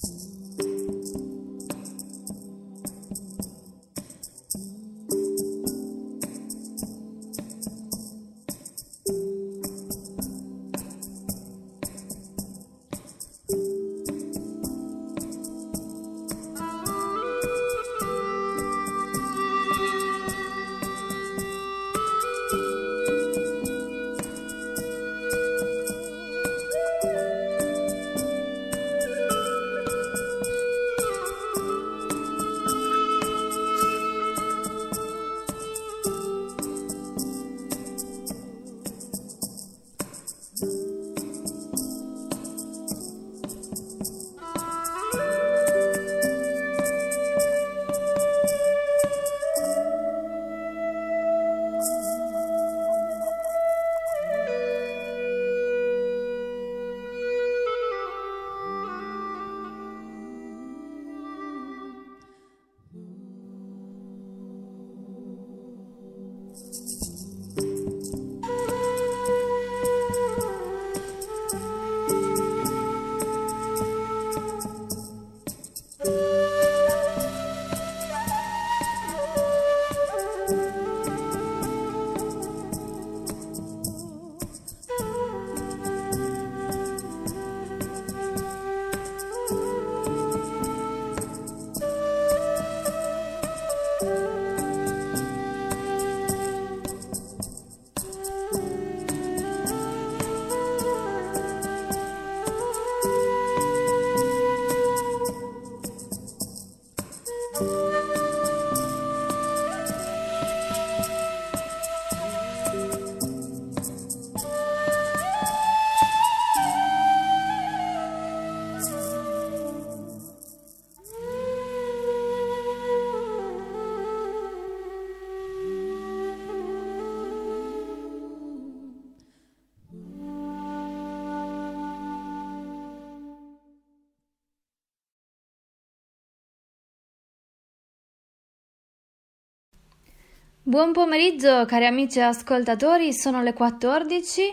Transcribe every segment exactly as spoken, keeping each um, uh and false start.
Buon pomeriggio cari amici ascoltatori, sono le quattordici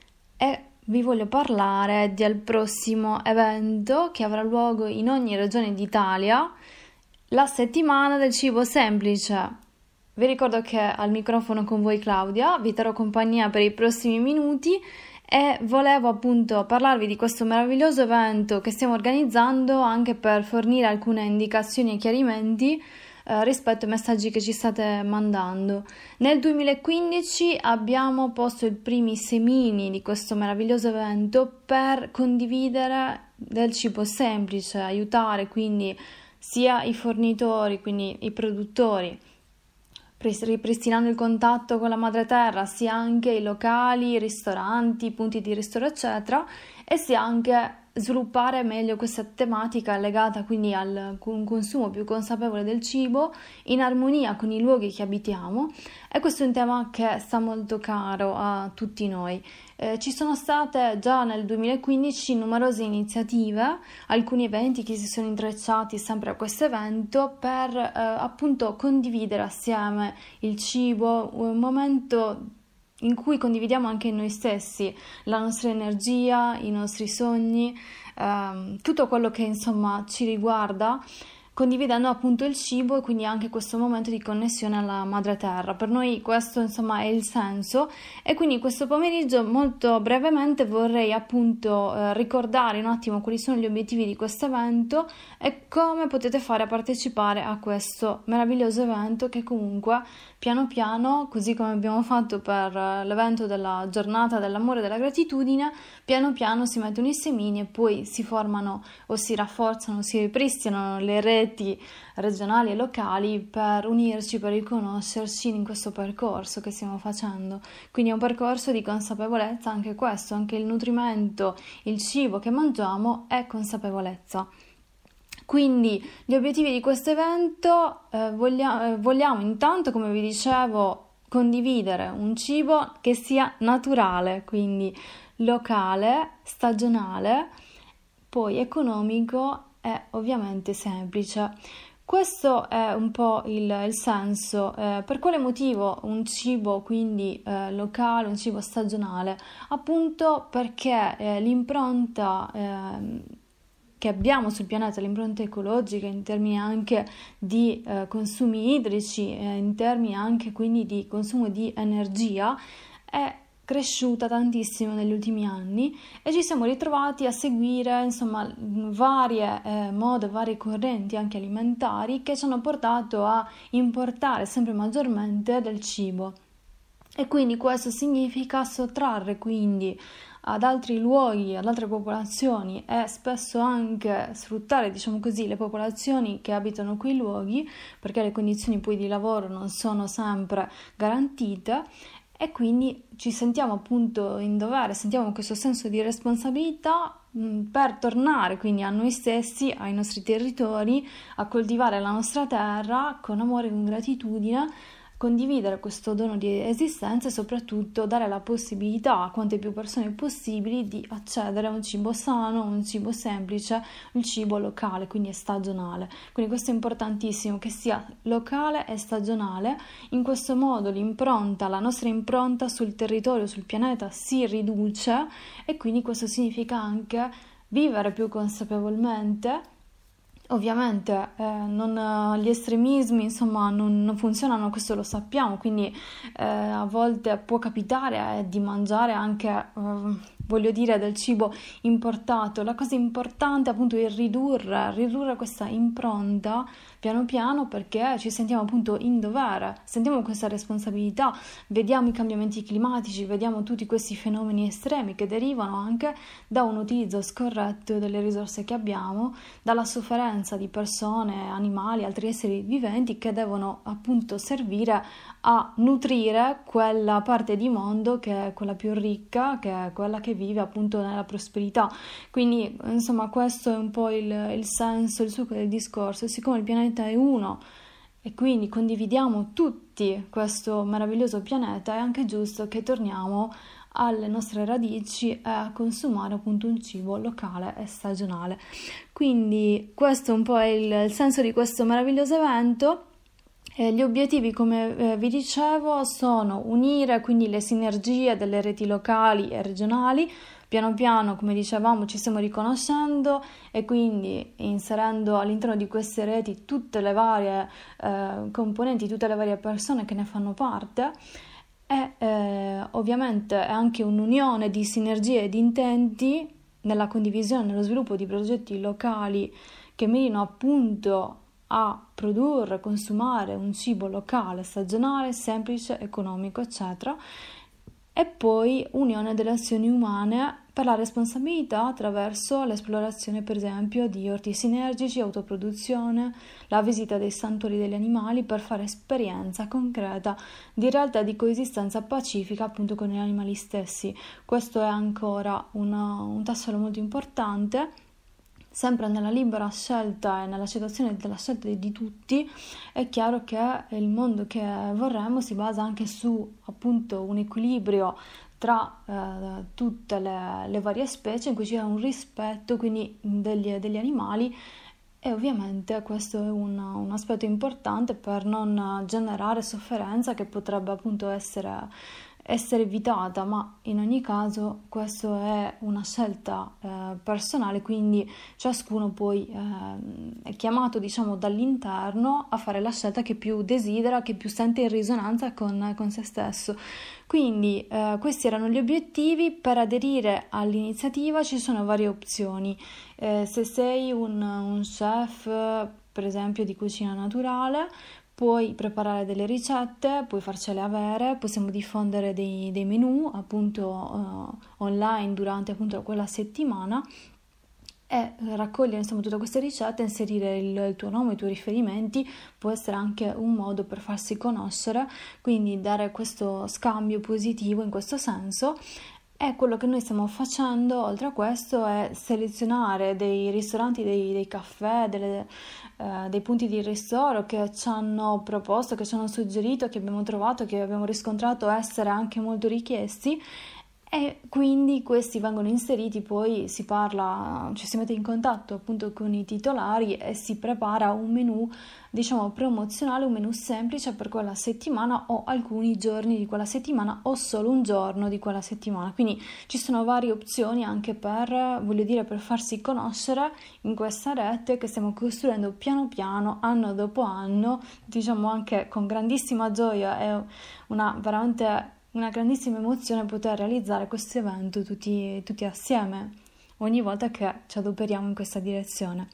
e vi voglio parlare del prossimo evento che avrà luogo in ogni regione d'Italia, la settimana del cibo semplice. Vi ricordo che al microfono con voi Claudia, vi terrò compagnia per i prossimi minuti e volevo appunto parlarvi di questo meraviglioso evento che stiamo organizzando anche per fornire alcune indicazioni e chiarimenti Eh, rispetto ai messaggi che ci state mandando. Nel duemilaquindici abbiamo posto i primi semini di questo meraviglioso evento per condividere del cibo semplice, aiutare quindi sia i fornitori, quindi i produttori, ripristinando il contatto con la madre terra, sia anche i locali, i ristoranti, i punti di ristoro eccetera, e sia anche sviluppare meglio questa tematica legata quindi al consumo più consapevole del cibo in armonia con i luoghi che abitiamo, e questo è un tema che sta molto caro a tutti noi. Eh, ci sono state già nel duemilaquindici numerose iniziative, alcuni eventi che si sono intrecciati sempre a questo evento per eh, appunto condividere assieme il cibo, un momento in cui condividiamo anche noi stessi la nostra energia, i nostri sogni, ehm, tutto quello che insomma ci riguarda, condividendo appunto il cibo e quindi anche questo momento di connessione alla madre terra. Per noi questo insomma è il senso, e quindi questo pomeriggio molto brevemente vorrei appunto eh, ricordare un attimo quali sono gli obiettivi di questo evento e come potete fare a partecipare a questo meraviglioso evento che comunque piano piano, così come abbiamo fatto per l'evento della giornata dell'amore e della gratitudine, piano piano si mettono i semini e poi si formano o si rafforzano, si ripristinano le reti regionali e locali per unirci, per riconoscerci in questo percorso che stiamo facendo. Quindi è un percorso di consapevolezza anche questo, anche il nutrimento, il cibo che mangiamo è consapevolezza. Quindi gli obiettivi di questo evento eh, voglia, eh, vogliamo intanto, come vi dicevo, condividere un cibo che sia naturale, quindi locale, stagionale, poi economico e ovviamente semplice. Questo è un po' il, il senso. Eh, per quale motivo un cibo quindi eh, locale, un cibo stagionale? Appunto perché eh, l'impronta eh, che abbiamo sul pianeta, l'impronta ecologica in termini anche di eh, consumi idrici, eh, in termini anche quindi di consumo di energia, è cresciuta tantissimo negli ultimi anni e ci siamo ritrovati a seguire insomma varie eh, mode, varie correnti anche alimentari che ci hanno portato a importare sempre maggiormente del cibo. E quindi questo significa sottrarre quindi ad altri luoghi, ad altre popolazioni e spesso anche sfruttare, diciamo così, le popolazioni che abitano quei luoghi, perché le condizioni poi di lavoro non sono sempre garantite, e quindi ci sentiamo appunto in dovere, sentiamo questo senso di responsabilità mh, per tornare quindi a noi stessi, ai nostri territori, a coltivare la nostra terra con amore e con gratitudine, condividere questo dono di esistenza e soprattutto dare la possibilità a quante più persone possibili di accedere a un cibo sano, un cibo semplice, un cibo locale, quindi è stagionale. Quindi questo è importantissimo, che sia locale e stagionale. In questo modo l'impronta, la nostra impronta sul territorio, sul pianeta si riduce e quindi questo significa anche vivere più consapevolmente. Ovviamente eh, non, gli estremismi insomma non, non funzionano, questo lo sappiamo, quindi eh, a volte può capitare eh, di mangiare anche, eh, voglio dire, del cibo importato. La cosa importante appunto è ridurre, ridurre questa impronta piano piano, perché ci sentiamo appunto in dovere, sentiamo questa responsabilità, vediamo i cambiamenti climatici, vediamo tutti questi fenomeni estremi che derivano anche da un utilizzo scorretto delle risorse che abbiamo, dalla sofferenza di persone, animali, altri esseri viventi che devono appunto servire a nutrire quella parte di mondo che è quella più ricca, che è quella che vive appunto nella prosperità. Quindi insomma questo è un po' il, il senso, il succo del discorso. E siccome il pianeta è uno e quindi condividiamo tutti questo meraviglioso pianeta, è anche giusto che torniamo alle nostre radici e a consumare appunto un cibo locale e stagionale. Quindi questo è un po' il, il senso di questo meraviglioso evento. Eh, gli obiettivi, come eh, vi dicevo, sono unire quindi le sinergie delle reti locali e regionali. Piano piano, come dicevamo, ci stiamo riconoscendo e quindi inserendo all'interno di queste reti tutte le varie eh, componenti, tutte le varie persone che ne fanno parte. E eh, ovviamente è anche un'unione di sinergie e di intenti nella condivisione e nello sviluppo di progetti locali che mirino appunto a produrre, consumare un cibo locale, stagionale, semplice, economico, eccetera. E poi unione delle azioni umane per la responsabilità attraverso l'esplorazione, per esempio, di orti sinergici, autoproduzione, la visita dei santuari degli animali per fare esperienza concreta di realtà di coesistenza pacifica appunto con gli animali stessi. Questo è ancora una, un tassello molto importante. Sempre nella libera scelta e nell'accettazione della scelta di tutti, è chiaro che il mondo che vorremmo si basa anche su appunto un equilibrio tra eh, tutte le, le varie specie in cui c'è un rispetto quindi degli, degli animali, e ovviamente questo è un, un aspetto importante per non generare sofferenza che potrebbe appunto essere essere evitata, ma in ogni caso questo è una scelta eh, personale, quindi ciascuno poi eh, è chiamato, diciamo, dall'interno a fare la scelta che più desidera, che più sente in risonanza con, con se stesso. Quindi eh, questi erano gli obiettivi. Per aderire all'iniziativa ci sono varie opzioni. Eh, se sei un, un chef, per esempio, di cucina naturale, puoi preparare delle ricette, puoi farcele avere, possiamo diffondere dei, dei menù appunto uh, online durante appunto quella settimana e raccogliere insomma tutte queste ricette, inserire il, il tuo nome, i tuoi riferimenti, può essere anche un modo per farsi conoscere, quindi dare questo scambio positivo in questo senso. E quello che noi stiamo facendo, oltre a questo, è selezionare dei ristoranti, dei, dei caffè, delle, eh, dei punti di ristoro che ci hanno proposto, che ci hanno suggerito, che abbiamo trovato, che abbiamo riscontrato essere anche molto richiesti, e quindi questi vengono inseriti, poi si parla, ci si mette in contatto appunto con i titolari e si prepara un menù, diciamo, promozionale, un menù semplice per quella settimana o alcuni giorni di quella settimana o solo un giorno di quella settimana. Quindi ci sono varie opzioni anche per, voglio dire, per farsi conoscere in questa rete che stiamo costruendo piano piano, anno dopo anno, diciamo anche con grandissima gioia e una veramente una grandissima emozione poter realizzare questo evento tutti, tutti assieme, ogni volta che ci adoperiamo in questa direzione.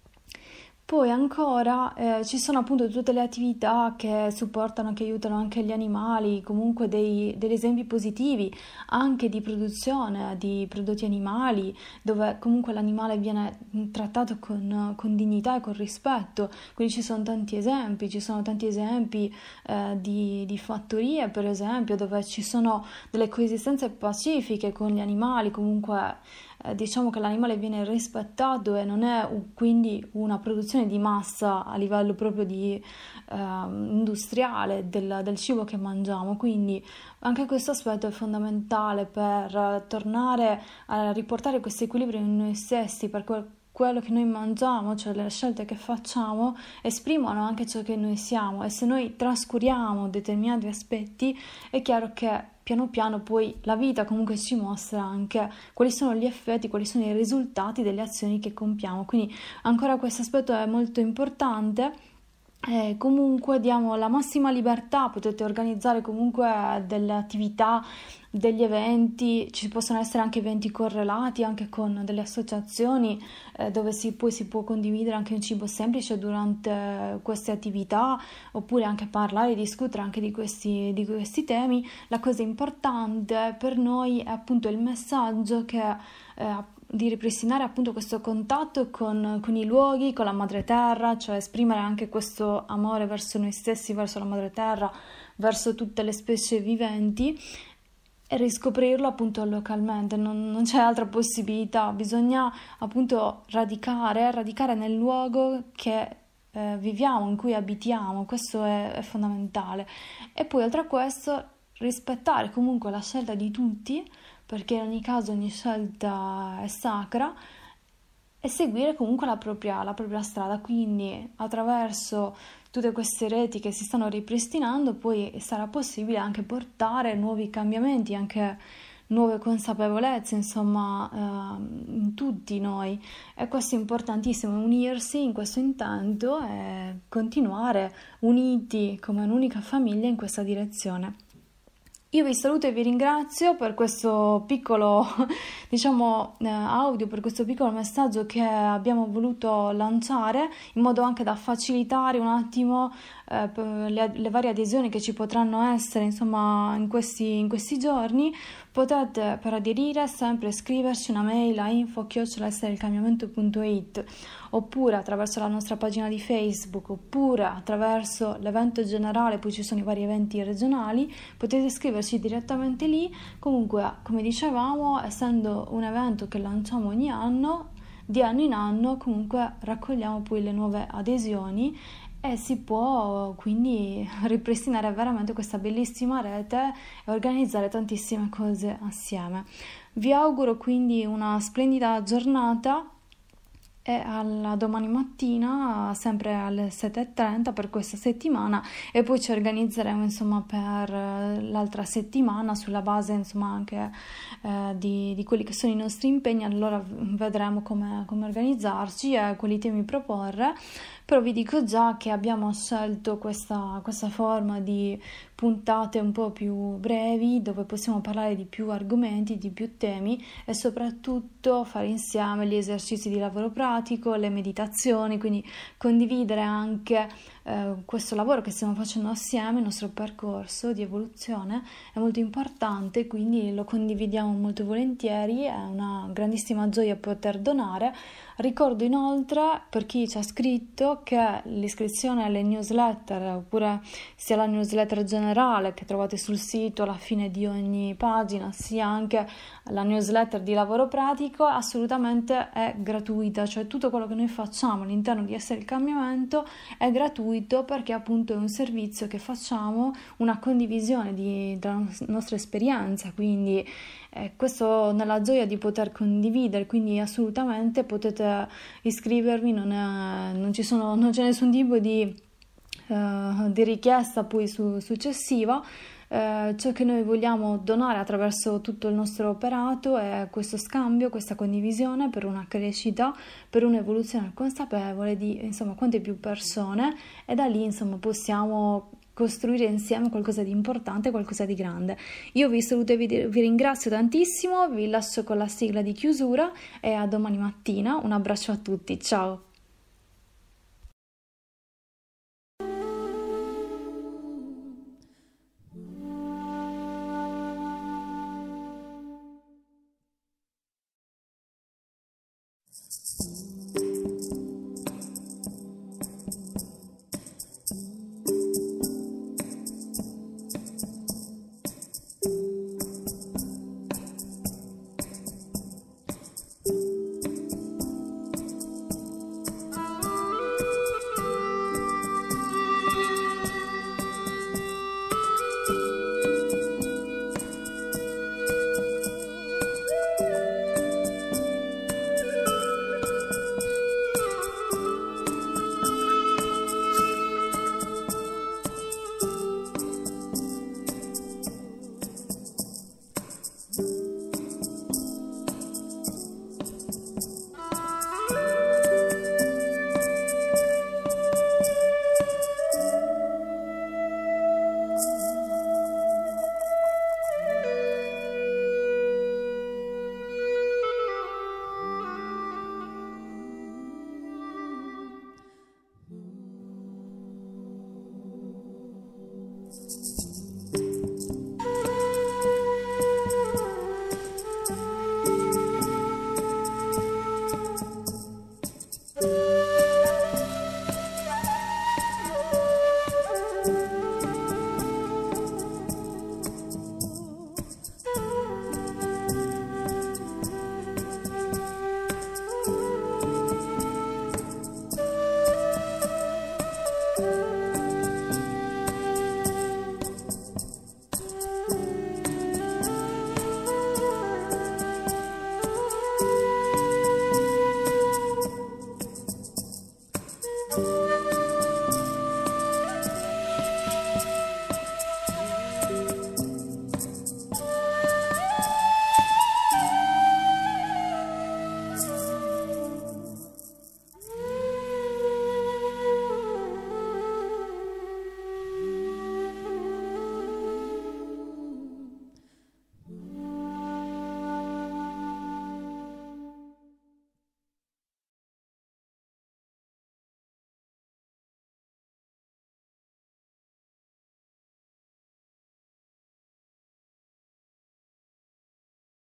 Poi ancora eh, ci sono appunto tutte le attività che supportano, che aiutano anche gli animali, comunque dei, degli esempi positivi anche di produzione di prodotti animali, dove comunque l'animale viene trattato con, con dignità e con rispetto. Quindi ci sono tanti esempi, ci sono tanti esempi eh, di, di fattorie, per esempio, dove ci sono delle coesistenze pacifiche con gli animali, comunque eh, diciamo che l'animale viene rispettato e non è un, quindi una produzione di massa a livello proprio di eh, industriale del, del cibo che mangiamo. Quindi anche questo aspetto è fondamentale per tornare a riportare questo equilibrio in noi stessi, per quel quello che noi mangiamo, cioè le scelte che facciamo, esprimono anche ciò che noi siamo, e se noi trascuriamo determinati aspetti è chiaro che piano piano poi la vita comunque ci mostra anche quali sono gli effetti, quali sono i risultati delle azioni che compiamo. Quindi ancora questo aspetto è molto importante. Eh, comunque diamo la massima libertà, potete organizzare comunque delle attività, degli eventi, ci possono essere anche eventi correlati anche con delle associazioni eh, dove si, poi si può condividere anche un cibo semplice durante queste attività, oppure anche parlare e discutere anche di questi, di questi temi. La cosa importante per noi è appunto il messaggio che eh, di ripristinare appunto questo contatto con, con i luoghi, con la madre terra, cioè esprimere anche questo amore verso noi stessi, verso la madre terra, verso tutte le specie viventi, e riscoprirlo appunto localmente. Non, non c'è altra possibilità, bisogna appunto radicare, radicare nel luogo che eh, viviamo, in cui abitiamo. Questo è, è fondamentale. E poi oltre a questo rispettare comunque la scelta di tutti, perché in ogni caso ogni scelta è sacra, e seguire comunque la propria, la propria strada. Quindi attraverso tutte queste reti che si stanno ripristinando poi sarà possibile anche portare nuovi cambiamenti, anche nuove consapevolezze, insomma, eh, in tutti noi. E questo è importantissimo, unirsi in questo intento e continuare uniti come un'unica famiglia in questa direzione. Io vi saluto e vi ringrazio per questo piccolo, diciamo, eh, audio, per questo piccolo messaggio che abbiamo voluto lanciare, in modo anche da facilitare un attimo eh, le, le varie adesioni che ci potranno essere, insomma, in questi, in questi giorni. Potete, per aderire, sempre scriverci una mail a info chiocciola essere il cambiamento punto it, oppure attraverso la nostra pagina di Facebook, oppure attraverso l'evento generale. Poi ci sono i vari eventi regionali, potete scriverci direttamente lì. Comunque, come dicevamo, essendo un evento che lanciamo ogni anno, di anno in anno, comunque raccogliamo poi le nuove adesioni e si può quindi ripristinare veramente questa bellissima rete e organizzare tantissime cose assieme. Vi auguro quindi una splendida giornata e alla domani mattina, sempre alle sette e trenta per questa settimana, e poi ci organizzeremo insomma per l'altra settimana sulla base insomma anche eh, di, di quelli che sono i nostri impegni. Allora vedremo come, come organizzarci e quali temi proporre. Però vi dico già che abbiamo scelto questa, questa forma di puntate un po' più brevi, dove possiamo parlare di più argomenti, di più temi, e soprattutto fare insieme gli esercizi di lavoro pratico, le meditazioni, quindi condividere anche eh, questo lavoro che stiamo facendo assieme, il nostro percorso di evoluzione è molto importante, quindi lo condividiamo molto volentieri, è una grandissima gioia poter donare. Ricordo inoltre, per chi ci ha scritto, che l'iscrizione alle newsletter, oppure sia la newsletter generale che trovate sul sito alla fine di ogni pagina, sia anche la newsletter di lavoro pratico, assolutamente è gratuita, cioè tutto quello che noi facciamo all'interno di Essere il Cambiamento è gratuito, perché appunto è un servizio che facciamo, una condivisione di, della nostra esperienza, quindi eh, questo nella gioia di poter condividere, quindi assolutamente potete iscrivervi, non, è, non, ci sono, non c'è nessun tipo di, uh, di richiesta poi su, successiva. Eh, ciò che noi vogliamo donare attraverso tutto il nostro operato è questo scambio, questa condivisione per una crescita, per un'evoluzione consapevole di, insomma, quante più persone, e da lì, insomma, possiamo costruire insieme qualcosa di importante, qualcosa di grande. Io vi saluto e vi, vi ringrazio tantissimo, vi lascio con la sigla di chiusura e a domani mattina. Un abbraccio a tutti, ciao!